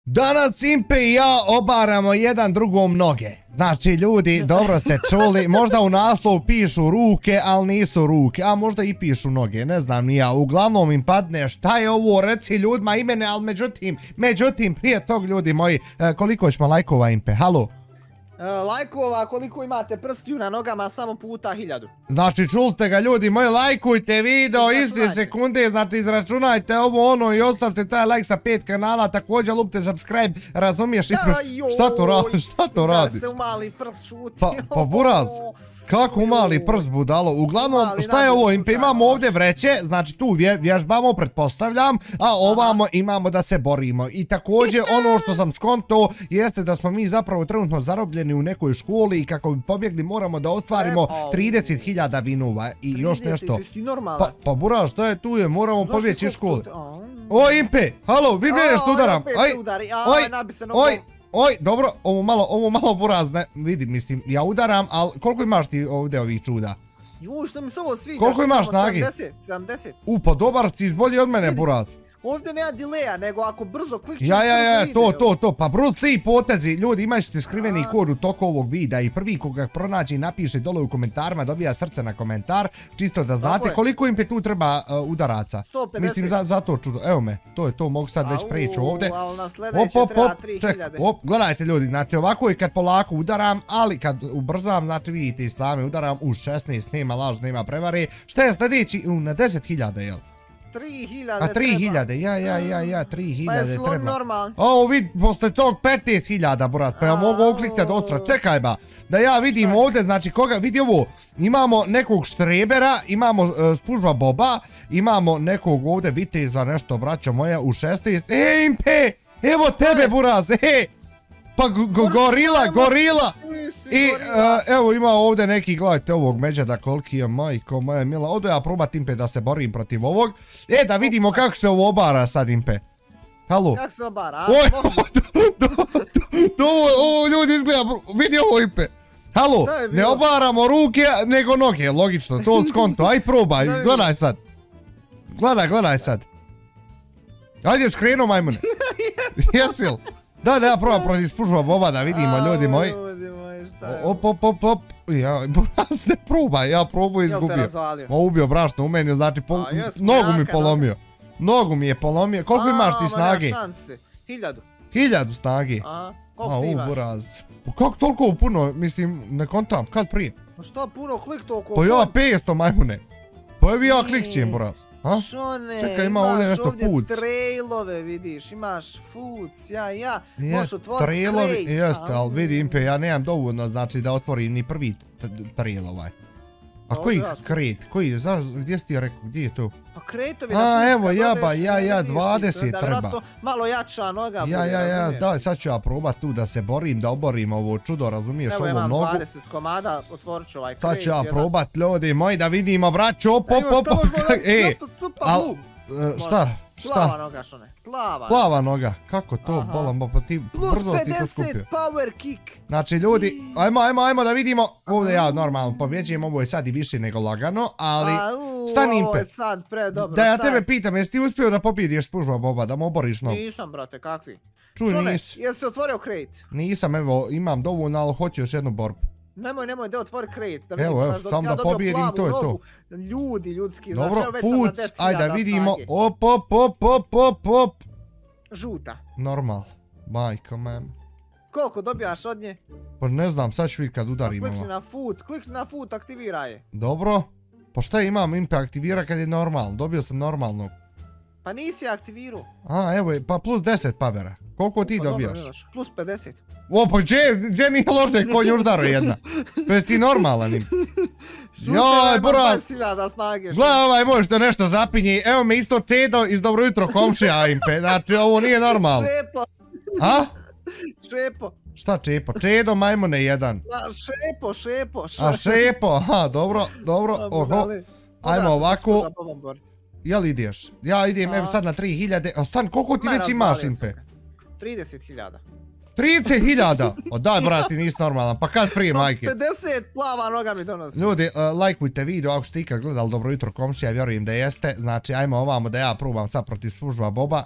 Danas Impe i ja obaramo jedan drugom noge. Znači ljudi, dobro ste čuli, možda u naslovu pišu ruke, ali nisu ruke, a možda i pišu noge, ne znam ni ja. Uglavnom im padne šta je ovo, reci ljudima imene, ali međutim, prije tog ljudi moji, koliko ćemo lajkova Impe, halo? Lajkova koliko imate prstiju na nogama, samo puta 1000. Znači čuli ste ga ljudi moji, lajkujte video iste sekunde, znači izračunajte ovo ono i ostavite taj like sa 5 kanala, također lupite subscribe, razumiješ? Šta to radiš? Da se umali prst šuti. Pa buraz, kako umali prst budalo, uglavnom šta je ovo Impe, imamo ovdje vreće, znači tu vježbamo pretpostavljam, a ovamo imamo da se borimo i također ono što sam skonto jeste da smo mi zapravo trenutno zarobljeni u nekoj školi i kako bi pobjegli moramo da ostvarimo 30.000 vinova i još nešto. Pa buraz, šta je tu je, moramo pobjeći iz škole. O Impe, halo, vi mene što udaram, oj, dobro, ovo malo buraz, ne, vidi, mislim, ja udaram, ali koliko imaš ti ovdje ovih čuda? Juj, što mi se ovo sviđa, koliko imaš snagi? 70. Pa dobar si, bolji od mene, buraz. Ovdje nema dileja, nego ako brzo klikćeš... To, pa Bruce Lee potezi, ljudi imat ćete skriveni kod u toku ovog videa i prvi koga pronađe i napiše dole u komentarima, dobija srce na komentar, čisto da znate koliko Impe tu treba udaraca. 150. Mislim, za to čudo, evo me, to je to, mogu sad već preći ovdje. Ali na sljedeće treba 3000. Gledajte ljudi, znači ovako je kad polako udaram, ali kad ubrzam, znači vidite i sami, udaram u 16, nema laž, nema prevare. Šta je sljedeći? Na 10.000, jel? 3000 a 3000, ja, 3000 treba. Pa jesi on normalan? Ovo vid, posle tog 15.000, brat, pa ja mogu okliktat ostra, čekaj ba, da ja vidim ovdje, znači koga, vidi ovo, imamo nekog štrebera, imamo spužva Boba, imamo nekog ovdje viteza, nešto, braćo moje, u 16, Impe, evo tebe, buraz, pa gorila, i evo ima ovdje neki, gledajte ovog međeda koliki je, majko moja mila, ovdje ja probat Impe da se borim protiv ovog, da vidimo kako se ovo obara sad Impe. Halo? Kako se obara? Ovo ljudi izgleda, vidi ovo Impe. Halo, ne obaramo ruke nego noge, logično, to skonto, aj probaj, gledaj sad. Gledaj sad. Ajde skrenuo majmune. Jesi li? Da, ja probam protiv spužva Boba da vidimo ljudi moji. Op. Ne probaj, ja probu izgubio. Ubio brašno u meni, znači nogu mi polomio. Nogu mi je polomio. Koliko imaš ti snage? 1000. 1000 snage? Koliko ti imaš? Buraz. Kako toliko puno, mislim, ne kontam, kad prije? Pa šta puno klik toliko? Pa ja 500 majmune. Pa evi ja klikćem, buraz. Šone, čekaj, ima ovdje nešto ovdje foods. trailove vidiš, imaš foods, možeš otvoriti trailovi, jeste, ali vidi Impe, ja nemam dovoljno, znači da otvorim ni prvi trail ovaj. A koji kret, gdje si ti rekao, gdje je to? Pa kretovi na foods, evo jaba, 20 treba. Malo jača noga bude, razumiješ? Da, sad ću ja probat tu da se borim, da oborim ovo čudo, razumiješ, ovu nogu. Evo imam 20 komada, otvorit ću ovaj kret. Sad ću ja probat, ljudi moji, da vidimo, braću, op. Šta? Plava noga, Šone, plava noga, kako to, bolam, pa ti brzo si to skupio. Plus 50 power kick. Znači ljudi, ajmo da vidimo, ovdje ja normalno pobjeđujem, ovo je sad i više nego lagano, ali stani Impe. Ovo je sad predobro. Da ja tebe pitam, jesi ti uspio da pobjediš spužva Boba, da mu oboriš nogu? Nisam, brate, kakvi? Čuj, nisi. Šone, jesi otvorio crate? Nisam, evo, imam dovoljno, ali hoću još jednu borbu. Nemoj, da otvori crate. Evo, sam da pobjedim, to je to. Ljudski, znači evo već sam na 10.000 snage. Ajde da vidimo, op. Žuta. Normal, majko mem. Koliko dobijaš od nje? Pa ne znam, sad ću vidjeti kad udarim ovo. Klikni na foot, aktivira je. Dobro. Pa šta imam Impe aktivira kad je normalno, dobio sam normalno. Pa nisi aktivirao. Evo, pa plus 10 pavera. Koliko ti dobijaš? Plus 50. Pa gdje nije lože ko njuždaro jedna? To jesi ti normalan Impe. Joj, buraz. Gledaj ovaj možete nešto zapinji. Evo me isto Čedo iz Dobro jutro komšija Impe. Znači ovo nije normalno. Šepo. Šepo. Šta Čepo? Čedo majmune jedan. Šepo. Šepo, dobro. Ajmo ovako. Jel ideš? Ja idem evo sad na 3000. Stan, koliko ti već imaš Impe? 30.000. 30.000? O daj brati, nisi normalan, pa kad prije majke? 50 plava noga mi donosi. Ljudi, lajkujte video ako ste ikad gledali Dobro jutro komšija, vjerujem da jeste. Znači, ajmo ovamo da ja probam sad protiv spužva Boba.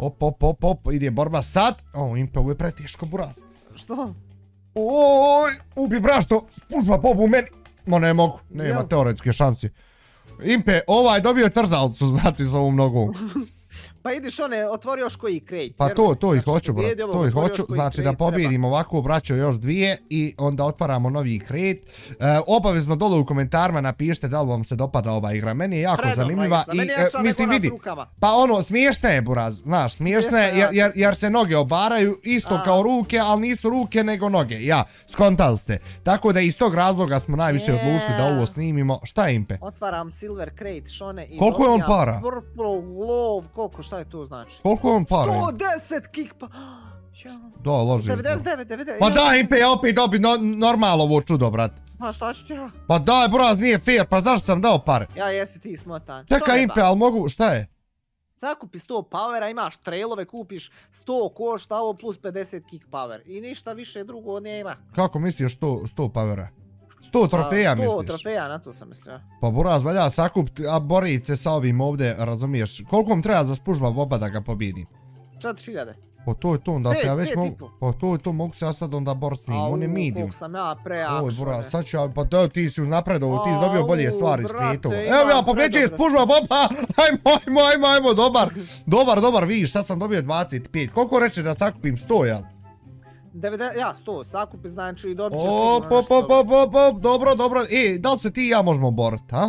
Op, ide borba sad. O, Impe, ovo je preteško, buraz. Što? Oj, ubi brašto, spužba Bobu u meni. Ma ne mogu, nema teoretske šansi. Impe, ovaj dobio trzalcu, znate, s ovom nogom. Pa idiš otvori još koji crate. Pa to i hoću, bro, to i hoću, znači da pobjedim ovako, braćo, još dvije i onda otvaramo novi crate. Obavezno dole u komentarima napišite da li vam se dopada ova igra, meni je jako zanimljiva i mislim vidi, pa ono, smiješna je, buraz, znaš, smiješna je jer se noge obaraju isto kao ruke, ali nisu ruke nego noge, ja, skontali ste. Tako da iz tog razloga smo najviše odlučili da ovo snimimo. Šta je, Impe? Otvaram silver crate, Šone, i koliko je on para? Purple glove, koliko, šta je to znači? Koliko je on para? 110 kick pa... Da, loži. 99. Pa daj, Impe, ja opet dobi normalno ovo čudo, brat. Pa šta ću ti ja? Pa daj, buraz, nije fair, pa zašto sam dao pare? Ja, jesi ti smotan. Čekaj, Impe, ali mogu, šta je? Zakupi 100 powera, imaš trailove, kupiš 100 košta, ovo plus 50 kick power. I ništa više drugo nema. Kako misliš 100 powera? 100 trofeja misliš? 100 trofeja, na to sam mislio. Pa buraz, valja sakupiti, a borit se sa ovim ovdje, razumiješ? Koliko vam treba za spužba Boba da ga pobijedim? 4000. Pa to je to, onda se ja već mogu... Pa to je to, mogu se ja sad onda bor s njim, on je medium. Koliko sam ja preakšao. Oj, buraz, sad ću ja, pa da ti si uznapredovo, ti si dobio bolje stvari s kretova. Evo ja, pobjeđujem spužba Boba, ajmo, dobar, vidiš, sad sam dobio 25. Koliko reče da sakupim 100, jel? Ja, 100, sakupi znači i dobit će sigurno nešto. Dobro, da li se ti i ja možemo borit, ha?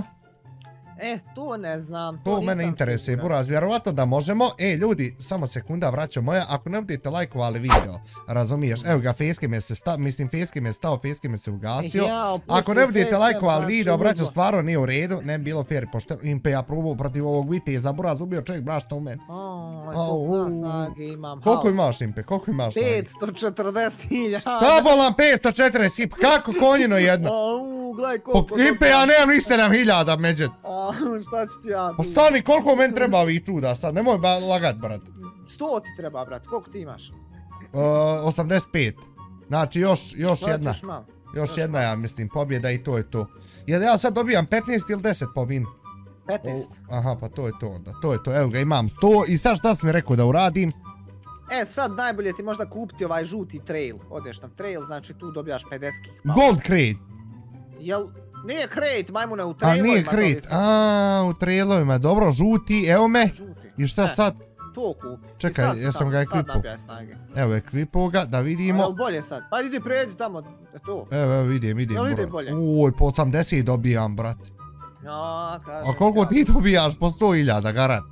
To ne znam. To mene interesuje, buraz, vjerovatno da možemo. Ljudi, samo sekunda, braćo moja, ako ne budete lajkovali video, razumiješ, evo ga, Facecam me se stao, Facecam me se ugasio. Ako ne budete lajkovali video, braćo, stvarno nije u redu, ne bi bilo fair, pošto Impe ja probao protiv ovog viteza, buraz, ubio čovjek brašta u meni. Koliko snage imam? Koliko imaš, Impe, koliko imaš snage? 540.000. Šta bolam 540, kako konjino jedno? Gledaj koliko... Impe, ja nemam ni 7000, međet. Šta ću ti ja? Pa stani, koliko meni treba ovih čuda sad, nemoj lagat, brat. 100 ti treba, brat, koliko ti imaš? 85. Znači još jedna. Još jedna, ja mislim, pobjeda i to je to. Jel ja sad dobijam 15 ili 10 po win? 15. Aha, pa to je to onda, to je to, evo ga, imam 100 i sad šta si mi rekao da uradim? Sad najbolje ti možda kupiti ovaj žuti trail, odeš na trail, znači tu dobijaš 50 kick. Gold crate. Jel, nije crate, majmune, u trailovima. A nije crate, u trailovima, dobro, žuti, evo me. I šta sad? To kupi. Čekaj, jesam ga ekvipao. Evo, ekvipao ga, da vidimo. Jel bolje sad? Pa idi pređi tamo, to. Evo, vidim. Jel ide bolje? Oj, po 80 dobijam, brat. Ja, kažem. A koliko ti dobijaš po 100.000, garant?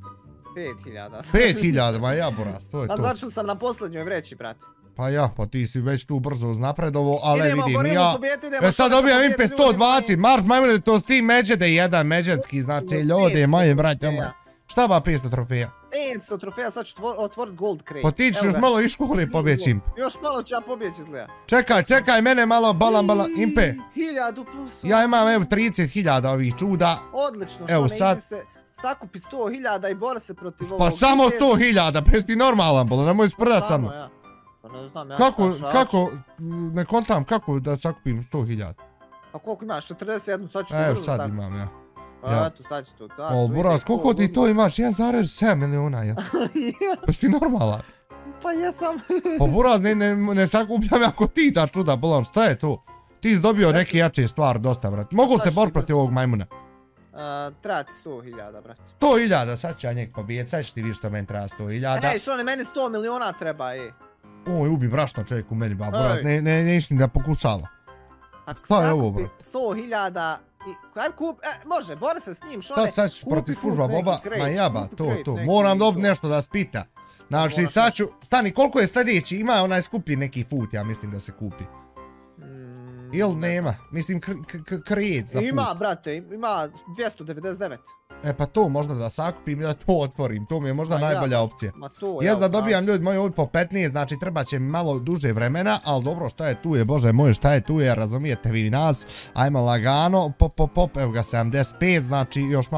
5.000. 5.000, ma ja, buraz, to je to. Pa začel sam na posljednjoj vreći, brate. Pa ja, pa ti si već tu brzo uznapredovo, ali vidim ja... Sad dobijam Impe 120, marš majmune, to s tim međede jedan međedski, znači ljudi moji braće moji. Šta ba 500 trofeja? 500 trofeja, sad ću otvorit gold crate. Pa ti ćeš još malo iš škole pobjeći, Impe. Još malo ću ja pobjeći, izgleda. Čekaj, mene malo balam, Impe. 1000 plus. Ja imam evo 30.000 ovih čuda. Odlično, evo sad. Sakupi 100.000 i bora se protiv ovog. Pa samo 100.000, bez ti normalan, bolo, nemoj sprdat sa mnom. Pa ne znam, ja kako, ne kontam kako da sakupim 100.000. A koliko imaš, 41, sad ću to evo brzo sakupiti. sad imam ja. Pa eto, sad ću to tako. O, buraz, koliko ti to imaš? 1,7 milijuna, ja. Pa si ti normalan? Pa jesam. Pa buraz, ne sakupljam ako ti ta čuda, bolam, šta je to? Ti si dobio neke jače stvari, dosta, brat. Mogu li se bor protiv ovog majmuna? Treba ti 100.000, brat. 100.000, sad ću ja njeg pobijeti, sad ću ti vidiš što meni treba 100.000. Ej, Šone, meni 100 miliona treba, Oj, ubi brašno čovjek u meni, ba, buraz, ne išli da pokušava. Šta je ovo, brat? 100.000 i... Ajde kup, može, bori se s njim, Šone. Sad ću protiv spužba Boba, ma jaba, to. Moram dobiti nešto da spita. Znači, sad ću, stani, koliko je sljedeći? Ima onaj skuplji neki food, ja mislim da se kupi. Ili nema? Mislim, create za food. Ima, brate, ima 299. Pa to možda da sakupim i da to otvorim, to mi je možda najbolja opcija. Jes da dobijam ljudi moji ovdje po 15, znači treba će mi malo duže vremena, ali dobro, šta je tu je, bože moj, šta je tu je, razumijete vi nas, ajmo lagano, pop, evo ga 75, znači još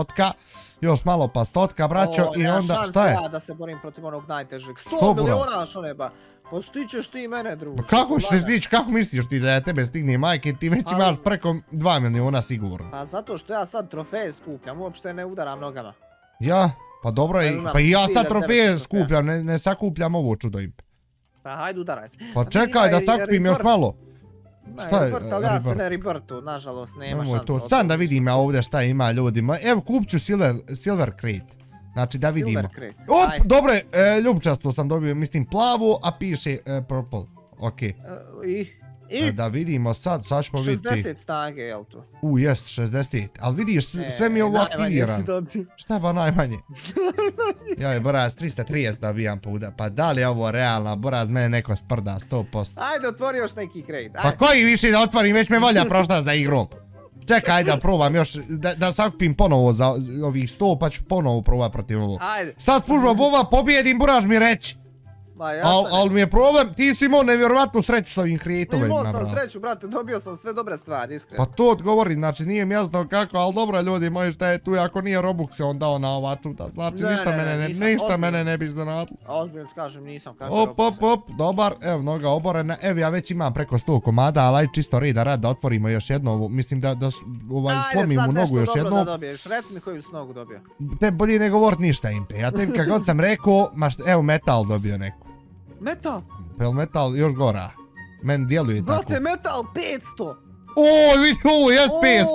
malo pa stotka, braćo, i onda, šta je? Ja da se borim protiv onog najtežeg, 100 miliona, Šone, ba. Postićeš ti mene, druže. Kako ćeš te stići, kako misliš ti da ja tebe stigne, majke, ti već imaš preko 2 miliona sigurno. Pa zato što ja sad trofeje skupljam, uopšte ne udaram nogama. Ja? Pa dobro, pa i ja sad trofeje skupljam, ne sakupljam ovo čudo Impe. Pa hajde udaraj se. Pa čekaj da sakupim još malo. Šta je? Ali ja se ne reportu, nažalost nema šansa. Sam da vidim ja ovdje šta ima ljudima. Evo kupit ću silver crate. Znači da vidimo. Op, dobro, ljubčasto sam dobio, mislim plavu, a piše purple. Okej. Da vidimo sad ćemo vidjeti. 60 snage, jel to? Jest, 60. Ali vidiš, sve mi je ovo aktiviran. Šta pa najmanje? Joj, Boraz, 330 dobijam puta. Pa da li je ovo realno? Boraz, mene neko sprda, 100%. Ajde, otvori još neki crate. Pa koji više da otvorim, već me volja prošla za igrom. Čekaj da probam još, da sakupim ponovo za ovih 100 pa ću ponovo probati protiv ovo. Sad spužba Boba, pobjedim, Buraž mi reći. Ali mi je problem, ti si imao nevjerovatnu sreću s ovim creatovima. Imao sam sreću, brate, dobio sam sve dobre stvari, iskreno. Pa to odgovori, znači nije mi jasno kako, ali dobro ljudi moji šta je tu, ako nije Robux se on dao na ova čuta, znači ništa mene ne bi iznenadilo. Ozbiljno ti kažem, nisam kako Robux. Op, dobar, evo noga oborena, evo ja već imam preko 100 komada, ali aj čisto red da otvorimo još jedno, mislim da slomim u nogu još jedno. Ajde sad nešto dobro da dobiješ, reci mi koju si nogu dobio. Te bolje ne govorit ništa Impe, ja tebi kako sam rekao, evo metal dobio neku. Metal? Pel metal još gora. Meni djeluje tako. Brate, metal 500! Oj, vidi ovo, jes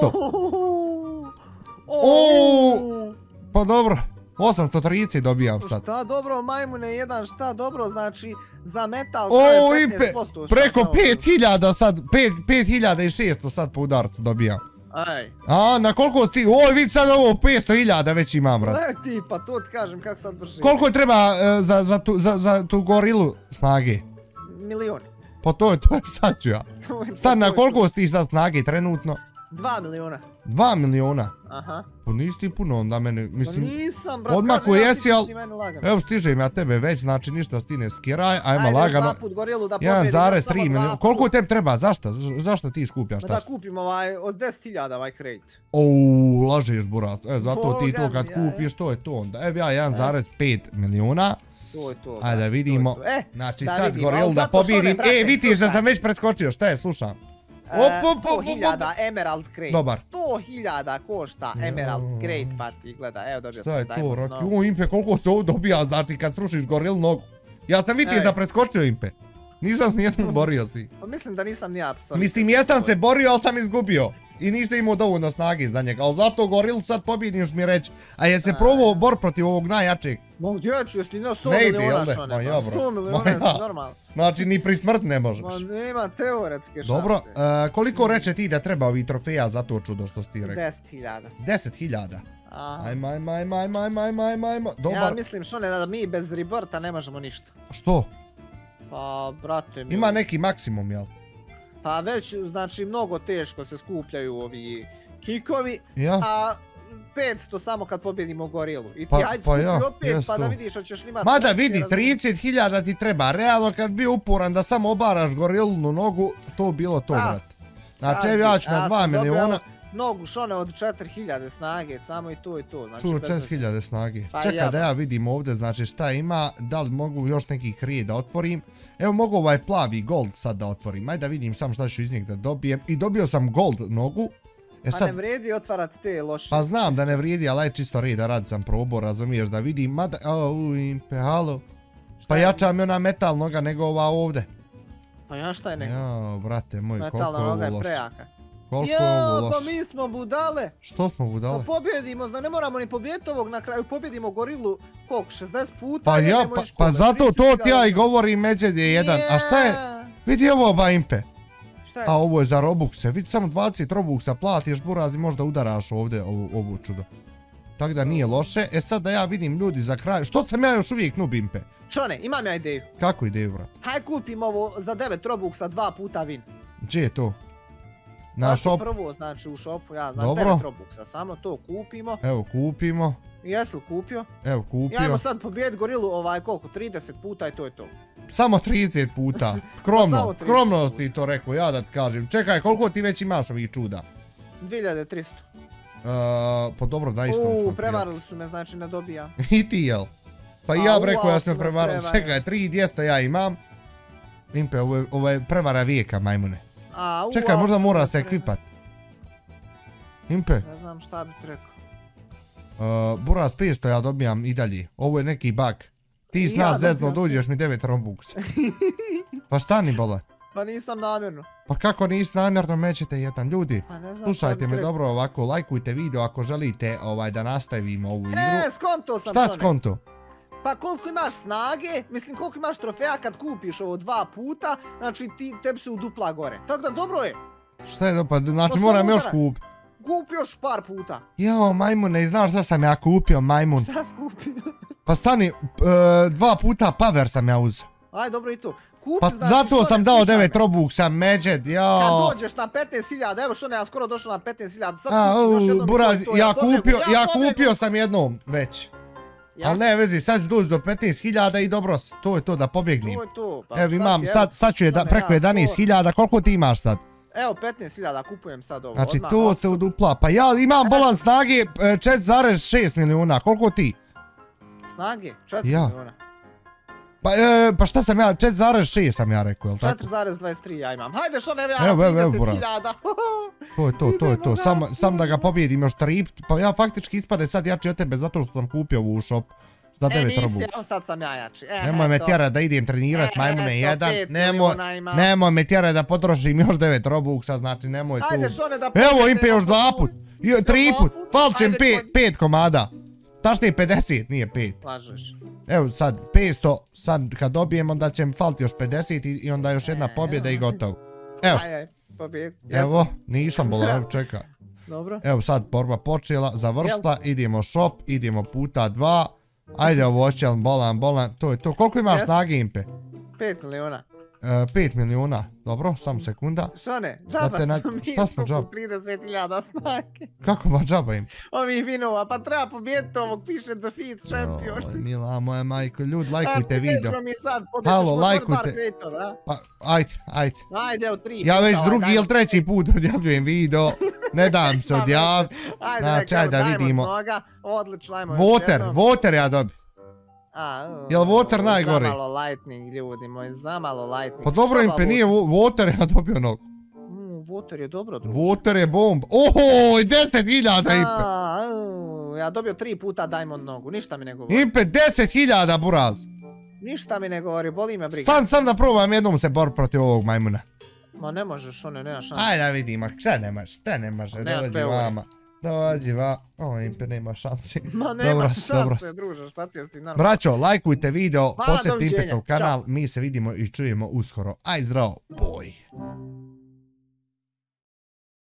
500! Pa dobro, 830 dobijam sad. Šta dobro, majmune jedan, šta dobro, znači za metal što je 15%. Preko 5000 sad, 5600 sad po udarcu dobijam. Aj. A, na koliko ti, oj vidi sad ovo 500.000 već imam, brat. Ne ti, pa to ti kažem kako sad brže. Koliko treba za tu gorilu snage? Milioni. Pa to je sad ću ja. Stan, na koliko si ti sad snage trenutno? 2 miliona. 2 miliona? Aha. Pa nisi ti puno onda mene, mislim... Pa nisam, brat, odmah ko jesi, ali... meni lagano. Evo stižem ja tebe već, znači ništa s ti ne skiraj, ajmo lagano. Ajde, dva put gorilu da pobjedim, 1,3 miliona. Koliko tebi treba, zašto ti skupljaš? Da kupim od 10.000 ovaj crate. Ouu, lažeš burat, zato ti to kad kupiš, to je to onda. Evo ja 1,5 miliona. To je to. Ajde da vidimo, znači sad gorilu da pobjedim. Vidiš da sam već preskočio, šta je, slušam. 100.000 emerald crate. Dobar. 100.000 košta emerald crate, pa ti gleda, evo dobio sam diamond nogu. Šta je to, Rocky? Impe, koliko se ovo dobija, znači kad srušiš gorilu nogu. Ja sam vidio da preskočio Impe. Nisam s nijednom borio si. Pa mislim da nisam ni apsa. Mislim, jesam se borio, ali sam izgubio. I nisam imao dovoljno snage za njega, ali zato gorilu sad pobjediš mi reći. A je se probao bor protiv ovog najjačeg? Ma gdje ću, jesi ti na 100 miliona šone, 100 miliona je normalno. Znači ni pri smrt ne možeš. Ma nema teoretske šanse. Dobro, koliko reče ti da treba ovih trofeja za to čudo što si ti rekao? 10.000. 10.000? Ajmo. Dobar. Ja mislim šone da mi bez reporta ne možemo ništa. Što? Pa, brate mi... Ima neki maksimum, jel? Pa već, znači, mnogo teško se skupljaju ovi kikovi, a 500 samo kad pobjedimo gorilu. I ti hajde skupi opet pa da vidiš hoćeš li imati... Mada vidi, 30.000 ti treba, realno kad bi uporan da samo obaraš gorilnu nogu, to bilo to, brat. Znači, evo ja ću na 2 miliona... Nogu šone od 4.000 snage, samo i to. Čuo 4.000 snage. Čekaj da ja vidim ovdje, znači šta ima, da li mogu još neki krije da otvorim. Evo mogu ovaj plavi gold sad da otvorim, ajde da vidim sam šta ću iz njeg da dobijem. I dobio sam gold nogu. Pa ne vredi otvarati te loše. Pa znam da ne vredi, ali aj čisto red da radi sam probao, razumiješ da vidim. Mada, Impe, halo. Pa jača mi ona metal noga nego ova ovdje. Pa ja šta je nego? Jao, brate moj, koliko je ovo loše. Metalna noga je prejaka. Jao, pa mi smo budale. Što smo budale? Pa pobjedimo, ne moramo ni pobjediti ovog na kraju, pobjedimo gorilu koliko, 60 puta? Pa ja, pa zato to ti ja i govorim Međed je jedan, a šta je? Vidi ovo ba Impe. Šta je? A ovo je za Robuxe, vidi samo 20 Robuxa platiš buraz i možda udaraš ovdje ovu čudo. Tako da nije loše, sad da ja vidim ljudi za kraj, što sam ja još uvijek noob Impe? Čone, imam ja ideju. Kakvu ideju, brat? Hajde kupim ovo za 9 Robuxa 2 puta win. Gdje je to? Na shop? Prvo, znači u shopu, ja znam 9 Robuxa, samo to kupimo. Evo, kupimo. Jesi li kupio? Evo, kupio. Ajmo sad pobijeti gorilu koliko, 30 puta i to je to. Samo 30 puta. Skromno ti to rekao, ja da ti kažem. Čekaj, koliko ti već imaš ovih čuda? 2300. Pa dobro, da isto. Prevarili su me, znači ne dobija. I ti jel? Pa i ja bi rekao ja sam prevarili. Čekaj, 3200 ja imam. Impe, ovo je prevara vijeka, majmune. Čekaj, možda mora se ekvipat. Impe. Ne znam šta bi ti rekao. Buraz 500 ja dobijam i dalje. Ovo je neki bug. Ti s nas zezno dođeš mi 9 Robuxa. Pa stani bole. Pa nisam namjerno. Pa kako nisi namjerno mećete jedan ljudi? Slušajte me dobro ovako, lajkujte video ako želite da nastavimo ovu igru. Skonto sam. Šta skonto? Pa koliko imaš snage, mislim koliko imaš trofeja kad kupiš ovo 2 puta, znači tebi se udupla gore. Tako da dobro je. Šta je pa znači moram još kupiti. Kupi još par puta. Jao majmune, znaš šta sam ja kupio majmun? Šta si kupio? Pa stani, 2 puta power sam ja uzeo. Aj dobro i to. Kupi, pa znači, zato sam dao 9 Robuxa, međed, jao. Kad dođeš na 15.000, evo Šone, ja skoro došao na 15.000. Buraz, ja kupio sam jednom već. Ali ne vezi, sad ću doći do 15.000 i dobro, to je to da pobjegnim. To je to. Evo imam, sad ću preko 11.000, koliko ti imaš sad? Evo 15.000 kupujem sad ovo. Znači to se udupla, pa ja imam bolan snage 4,6 milijuna, koliko ti? Snage? 4 milijuna. Pa šta sam ja, 4,6 sam ja rekao, jel tako? 4,23 ja imam. Hajde Šone, evo ja 30.000. To je to, sam da ga pobjedim još 3, pa ja faktički ispade sad jači od tebe zato što sam kupio ovu shop za 9 Robuxa. Nisi, sad sam ja jači. Nemoj me tjerat da idem trenirat majmune jedan, nemoj me tjerat da potrošim još 9 Robuxa, znači nemoj tu. Hajde Šone da pobjedim. Evo impe još 2 put, 3 put, falčem 5 komada. Tačnije 50, nije 5. Lažeš. Evo sad 500, sad kad dobijem onda će mi faliti još 50 i onda još jedna pobjeda i gotovo. Evo. Evo, nisam bolan, čekaj. Dobro. Evo sad borba počela, završila, idemo shop, idemo puta 2. Ajde ovo oćel, bolan, to je to. Koliko imaš snage impe? 5 milijuna. 5 milijuna, dobro, samo sekunda. Šone, džaba smo mi po 30.000 snage. Kako ba džaba im? Ovih vinova, pa treba pobjediti ovog, piše defeat champion. Oj, mila moja majko, ljudi, lajkujte video. Halo, lajkujte. Pa, ajde. Ajde, evo 3 puta. Ja već drugi ili treći put odjavljujem video. Ne dam se odjaviti. Znači, da vidimo. Odlično, ajmo još jednom. Water ja dobi. Jel water najgori? Zamalo lightning, ljudi moji, zamalo lightning. Pa dobro impe, nije water ja dobio nog. Water je dobro, druže. Water je bomb. Ohoj, 10.000 impe. Ja dobio 3 puta diamond nogu, ništa mi ne govori. Impe, 10.000 buraz. Ništa mi ne govori, boli me briga. Sam da probam jednom se bor protiv ovog majmuna. Ma ne možeš, one, nema šanse. Ajde da vidimo, šta ne može, dođi vama. Dođi va, ovo impe nema šansi. Ma nema šanse, druže, šta ti jesi normalno. Braćo, lajkujte video, posjetite Impetov kanal, mi se vidimo i čujemo uskoro. Aj zdravo, boj.